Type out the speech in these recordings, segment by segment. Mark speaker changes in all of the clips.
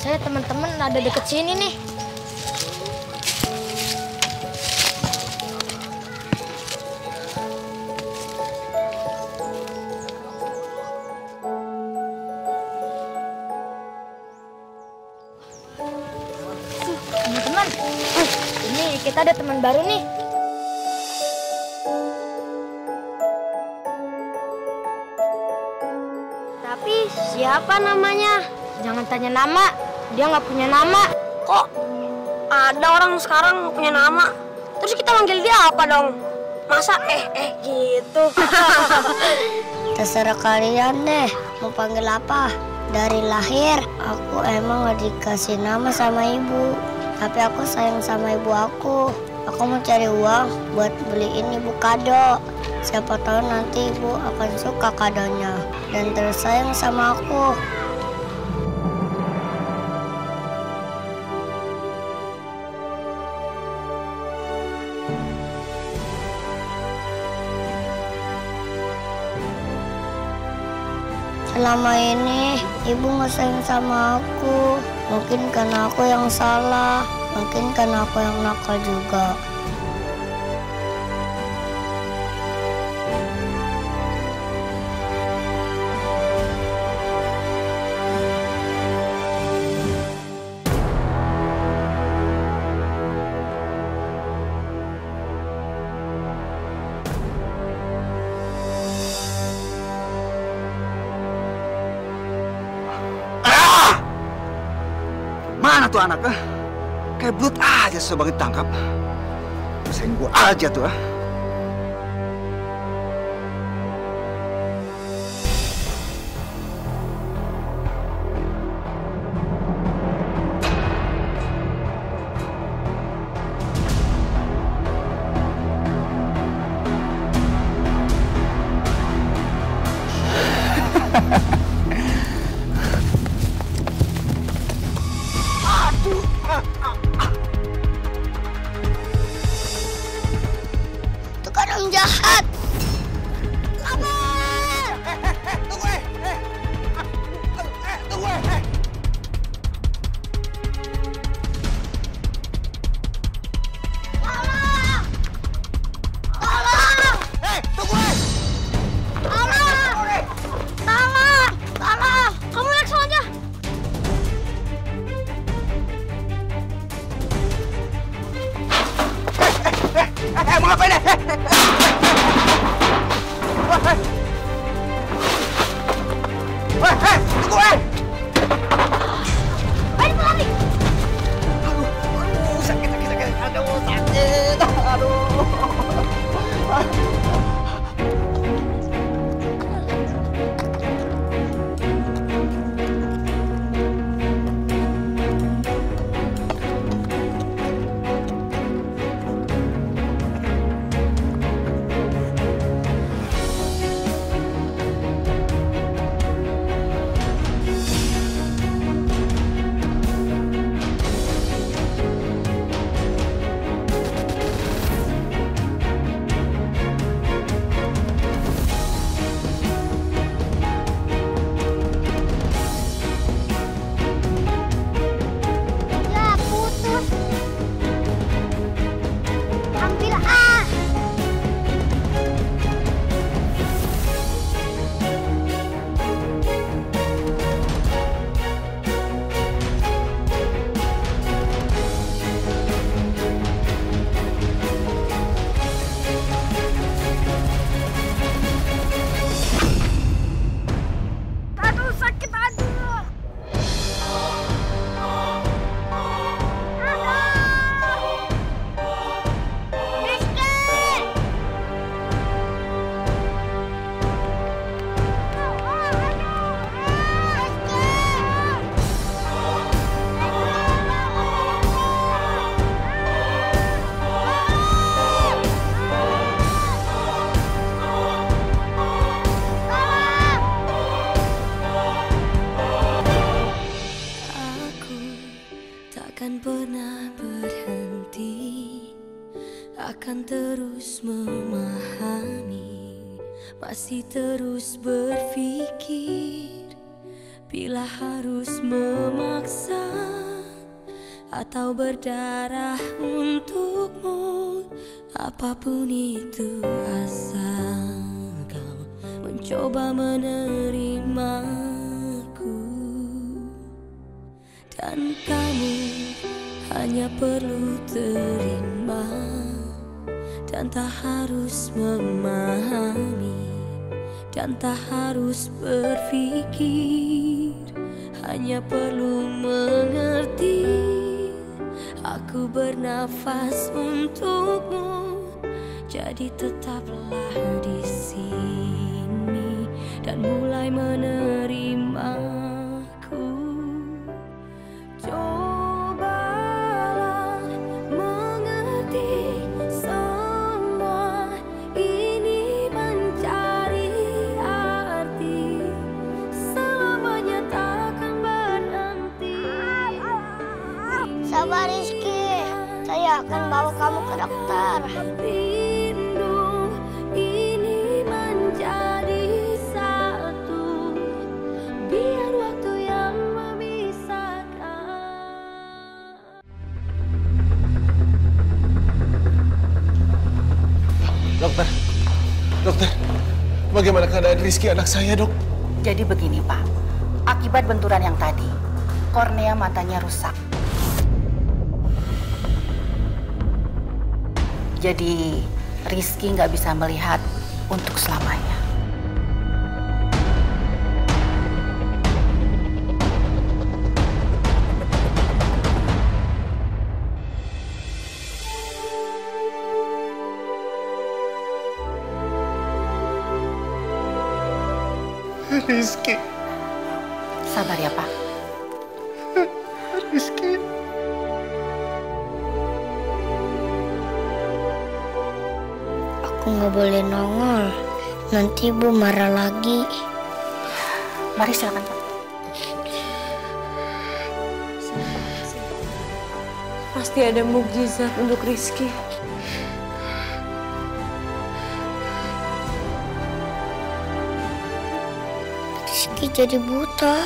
Speaker 1: Biasanya teman-teman ada deket sini nih. Teman-teman, ini kita ada teman baru nih. Tapi siapa namanya? Jangan tanya nama, dia nggak punya nama.
Speaker 2: Kok ada orang sekarang nggak punya nama? Terus kita manggil dia apa dong? Masa gitu?
Speaker 3: Terserah kalian deh, mau panggil apa? Dari lahir, aku emang gak dikasih nama sama ibu. Tapi aku sayang sama ibu aku. Aku mau cari uang buat beliin ibu kado. Siapa tahu nanti ibu akan suka kadonya dan terus sayang sama aku. Selama ini ibu nggak sayang sama aku. Mungkin karena aku yang salah, mungkin karena aku yang nakal juga.
Speaker 4: Mana tuh anak? Kayak belut aja sebagai tangkap. Sayang gua aja tuh.
Speaker 3: Itu kan orang jahat.
Speaker 4: Mau ngapain deh? Tunggu.
Speaker 3: Balik lagi.
Speaker 4: Aduh, sakit. Aduh, sakit. Aduh.
Speaker 3: Ya putus. Ambil ah.
Speaker 2: Aduh sakit aduh.
Speaker 5: Aku takkan pernah berhenti, akan terus memahami, masih terus berpikir Bila harus memaksa atau berdarah untukmu, apapun itu asal kau mencoba menerimaku. Dan kamu hanya perlu terima dan tak harus memahami dan tak harus berpikir, hanya perlu mengerti. Aku bernafas untukmu, jadi tetaplah di sini dan mulai menerimaku. Cobalah mengerti semua ini mencari arti, selamanya takkan berhenti.
Speaker 3: Sabar Rizky, saya akan bawa kamu ke dokter.
Speaker 5: Rindu ini menjadi satu, biar waktu yang memisahkan.
Speaker 6: Dokter, bagaimana keadaan Rizky anak saya, Dok?
Speaker 7: Jadi begini, Pak. Akibat benturan yang tadi, kornea matanya rusak. Jadi Rizky nggak bisa melihat untuk selamanya.
Speaker 6: Rizky.
Speaker 7: Sabar ya, Pak.
Speaker 6: Rizky.
Speaker 3: Aku nggak boleh nongol, nanti Ibu marah lagi.
Speaker 7: Mari silakan, Pak.
Speaker 8: Pasti ada mukjizat untuk Rizky.
Speaker 3: Rizky jadi buta.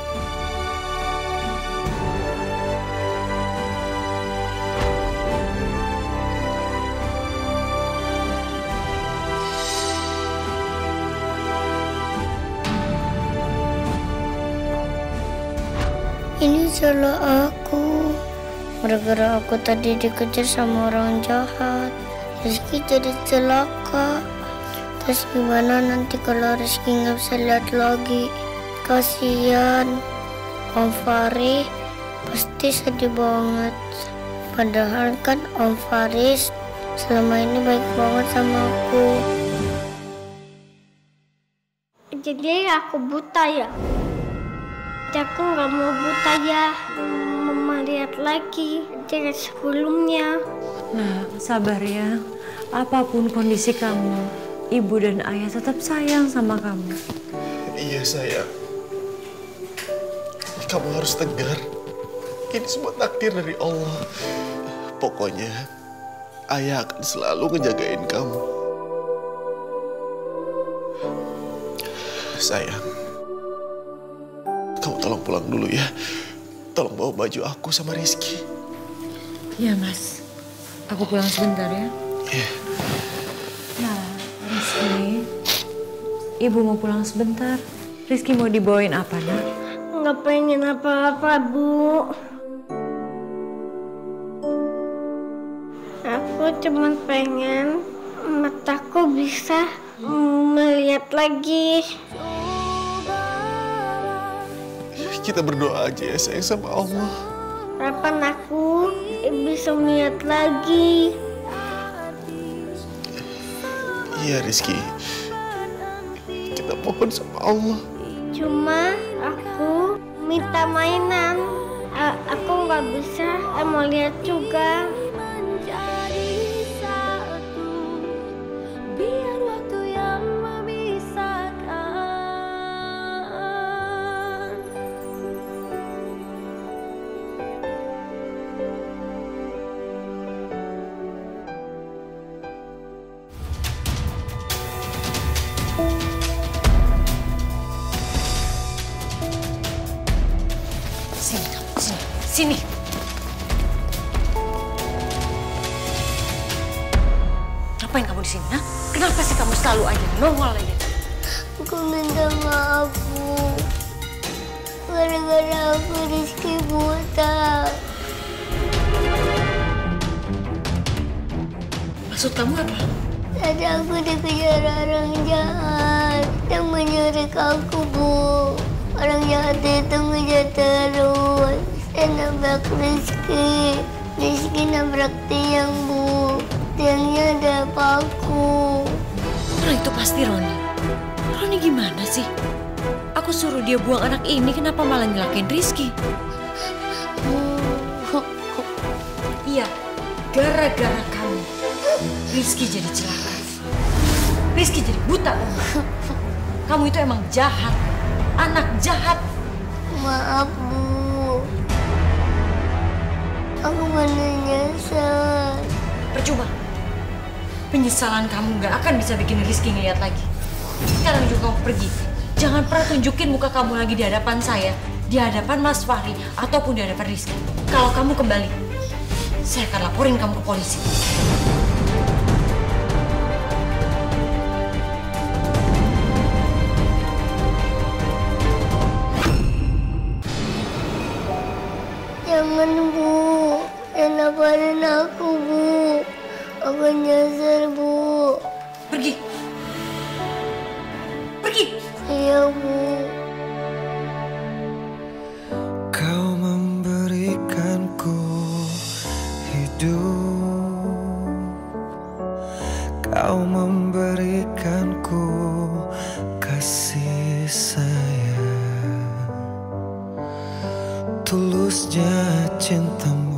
Speaker 3: Ini salah aku. Gara-gara aku tadi dikejar sama orang jahat, Rizky jadi celaka. Terus gimana nanti kalau Rizky nggak bisa lihat lagi? Kasian. Om Faris pasti sedih banget. Padahal kan Om Faris selama ini baik banget sama aku.
Speaker 1: Jadi aku buta ya? Aku nggak mau buta ya. Mama lihat lagi dari sebelumnya.
Speaker 8: Nah, sabar ya. Apapun kondisi kamu, ibu dan ayah tetap sayang sama kamu.
Speaker 6: Iya, sayang. Kamu harus tegar. Ini semua takdir dari Allah. Pokoknya, ayah akan selalu ngejagain kamu. Sayang, kamu tolong pulang dulu ya. Tolong bawa baju aku sama Rizky.
Speaker 8: Iya, Mas. Aku pulang sebentar ya.
Speaker 6: Iya.
Speaker 8: Nah, Rizky, ibu mau pulang sebentar. Rizky mau dibawain apa, nak?
Speaker 1: Nggak pengen apa-apa, Bu. Aku cuma pengen mataku bisa melihat lagi.
Speaker 6: Kita berdoa aja ya, sayang, sama Allah.
Speaker 1: Harapan aku bisa melihat lagi.
Speaker 6: Iya, Rizky. Kita mohon sama Allah.
Speaker 1: Cuma aku minta mainan. Aku nggak bisa mau lihat juga.
Speaker 8: Sini. Ngapain kamu di sini? Hah? Kenapa sih kamu selalu aja nongol aja?
Speaker 3: Aku minta maaf, Bu. Gara-gara aku Rizky buta.
Speaker 8: Maksud kamu apa?
Speaker 3: Tadi aku dikejar orang jahat yang menyurik aku, Bu. Orang jahat itu ngejar terus. Saya nabrak Rizky. Rizky nabrak tiang, Bu. Tiangnya ada paku.
Speaker 8: Orang itu pasti Roni. Roni gimana sih? Aku suruh dia buang anak ini, kenapa malah nyelakain Rizky? Iya, gara-gara kamu. Rizky jadi celaka. Rizky jadi buta, Om. Kamu itu emang jahat. Anak jahat.
Speaker 3: Maaf, Bu. Aku benar nyesel.
Speaker 8: Percuma. Penyesalan kamu gak akan bisa bikin Rizky ngeliat lagi. Sekarang juga kamu pergi. Jangan pernah tunjukin muka kamu lagi di hadapan saya, di hadapan Mas Fahri, ataupun di hadapan Rizky. Kalau kamu kembali, saya akan laporin kamu ke polisi.
Speaker 3: Jangan, Bu. Jangan laporin aku, Bu. Aku nyesel, Bu.
Speaker 8: Pergi. Pergi.
Speaker 3: Iya, Bu.
Speaker 9: Kau memberikanku hidup, kau memberikanku kasih sayang, tulusnya cintamu